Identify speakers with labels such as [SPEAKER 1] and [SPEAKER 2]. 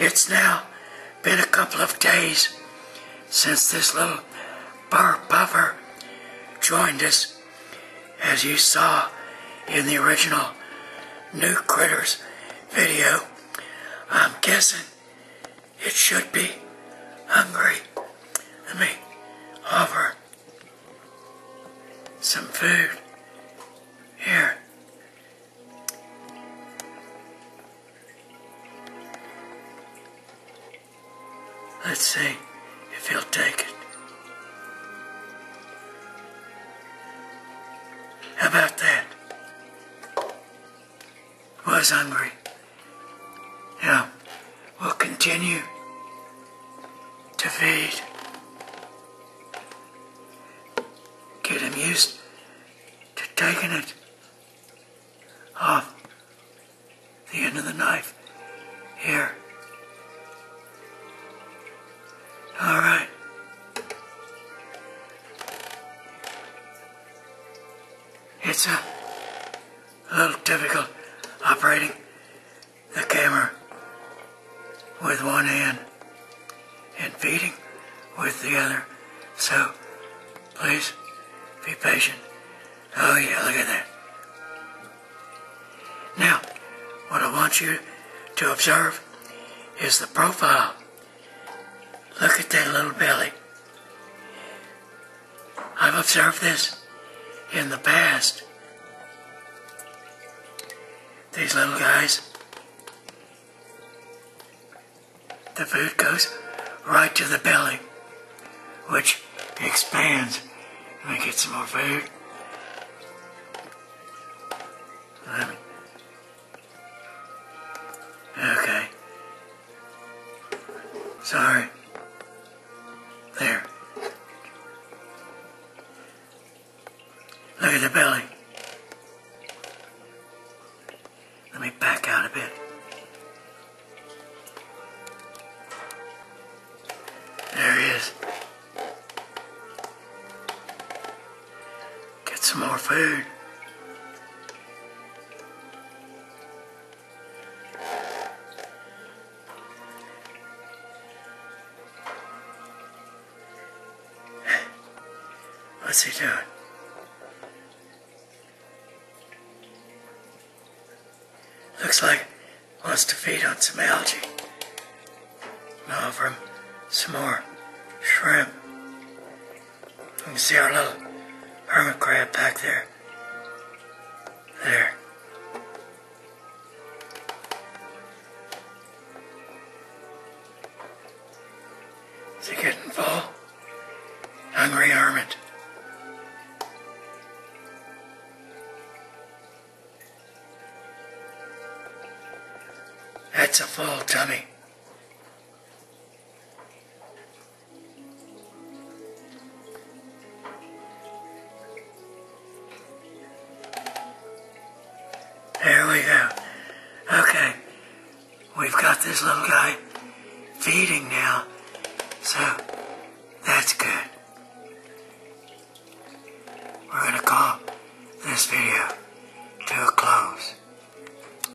[SPEAKER 1] It's now been a couple of days since this little burr puffer joined us, as you saw in the original New Critters video. I'm guessing it should be hungry. Let me offer some food here. Let's see if he'll take it. How about that? Was hungry. Now, we'll continue to feed. Get him used to taking it off the end of the knife here. All right. It's a little difficult operating the camera with one hand and feeding with the other. So, please be patient. Oh yeah, look at that. Now, what I want you to observe is the profile. Look at that little belly. I've observed this in the past. These little guys, the food goes right to the belly, which expands. Let me get some more food. Okay. Sorry. There. Look at the belly. Let me back out a bit. There he is. Get some more food. What's he doing? Looks like he wants to feed on some algae. I'll offer him some more shrimp. You can see our little hermit crab back there. There. Is he getting full? Hungry hermit. That's a full tummy. There we go. Okay, we've got this little guy feeding now, so that's good.